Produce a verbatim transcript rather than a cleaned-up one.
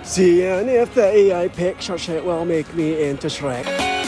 Seeing if the A I pictures it will make me into Shrek.